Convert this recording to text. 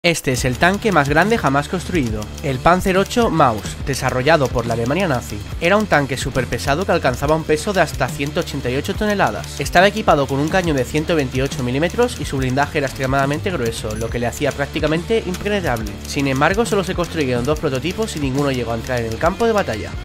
Este es el tanque más grande jamás construido, el Panzer VIII Maus, desarrollado por la Alemania nazi. Era un tanque súper pesado que alcanzaba un peso de hasta 188 toneladas. Estaba equipado con un cañón de 128 mm y su blindaje era extremadamente grueso, lo que le hacía prácticamente impenetrable. Sin embargo, solo se construyeron dos prototipos y ninguno llegó a entrar en el campo de batalla.